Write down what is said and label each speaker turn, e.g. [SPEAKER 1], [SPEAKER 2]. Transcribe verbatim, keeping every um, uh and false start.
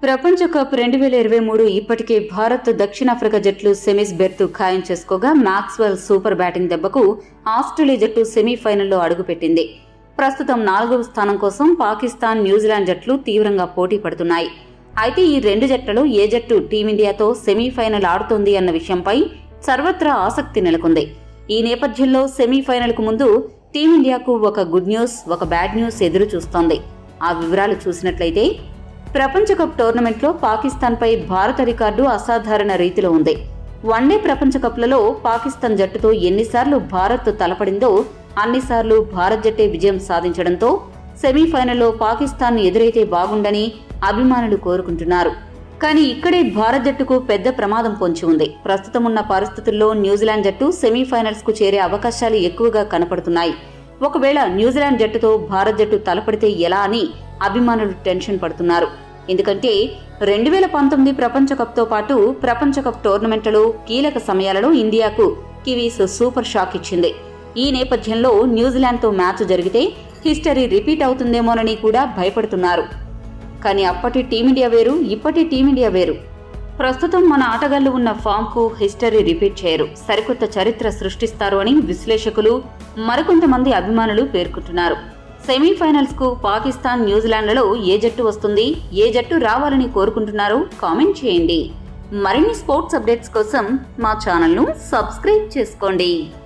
[SPEAKER 1] ప్రపంచ కప్ రెండు వేల ఇరవై మూడు ఇప్పటికే భారత్ దక్షిణాఫ్రికా జట్లు సెమీస్ బెర్త్ ఖాయం చేసుకోగా మాక్స్వెల్ సూపర్ బ్యాటింగ్ దెబ్బకు ఆస్ట్రేలియా జట్టు సెమీఫైనల్లో అడుగుపెట్టింది. ప్రస్తుతం నాలుగవ స్థానం కోసం పాకిస్తాన్, న్యూజిలాండ్ జట్లు తీవ్రంగా పోటీ పడుతున్నాయి. అయితే ఈ రెండు జట్లలో ఏ జట్టు టీమిండియాతో సెమీఫైనల్ ఆడుతోంది అన్న విషయంపై సర్వత్రా ఆసక్తి నెలకొంది. ఈ నేపథ్యంలో సెమీఫైనల్ కు ముందు టీమిండియాకు ఒక గుడ్ న్యూస్, ఒక బ్యాడ్ న్యూస్ ఎదురు చూస్తోంది. ఆ వివరాలు చూసినట్లయితే ప్రపంచ కప్ టోర్నమెంట్లో పాకిస్తాన్పై భారత రికార్డు అసాధారణ రీతిలో ఉంది. వన్డే ప్రపంచ కప్లలో పాకిస్తాన్ జట్టుతో ఎన్నిసార్లు భారత్ తలపడిందో అన్నిసార్లు భారత్ జట్టే విజయం సాధించడంతో సెమీఫైనల్లో పాకిస్తాన్ ఎదురైతే బాగుండని అభిమానులు కోరుకుంటున్నారు. కానీ ఇక్కడే భారత్ జట్టుకు పెద్ద ప్రమాదం పొంచి ఉంది. ప్రస్తుతం ఉన్న పరిస్థితుల్లో న్యూజిలాండ్ జట్టు సెమీఫైనల్స్ కు చేరే అవకాశాలు ఎక్కువగా కనపడుతున్నాయి. ఒకవేళ న్యూజిలాండ్ జట్టుతో భారత్ జట్టు తలపడితే ఎలా అని అభిమానులు టెన్షన్ పడుతున్నారు. ఎందుకంటే రెండు వేల పంతొమ్మిది ప్రపంచ కప్ తో పాటు ప్రపంచ కప్ టోర్నమెంట్లలో కీలక సమయాలలో ఇండియాకు కివీస్ సూపర్ షాక్ ఇచ్చింది. ఈ నేపథ్యంలో న్యూజిలాండ్ తో మ్యాచ్ జరిగితే హిస్టరీ రిపీట్ అవుతుందేమోనని కూడా భయపడుతున్నారు. కానీ అప్పటి టీమిండియా వేరు, ఇప్పటి టీమిండియా వేరు. ప్రస్తుతం మన ఆటగాళ్లు ఉన్న ఫామ్ కు హిస్టరీ రిపీట్ చేయరు, సరికొత్త చరిత్ర సృష్టిస్తారు అని విశ్లేషకులు, మరికొంతమంది అభిమానులు పేర్కొంటున్నారు. సెమీఫైనల్స్ కు పాకిస్తాన్, న్యూజిలాండ్లలో ఏ జట్టు వస్తుంది, ఏ జట్టు రావాలని కోరుకుంటున్నారో కామెంట్ చేయండి. మరిన్ని స్పోర్ట్స్ అప్డేట్స్ కోసం మా ఛానల్ను సబ్స్క్రైబ్ చేసుకోండి.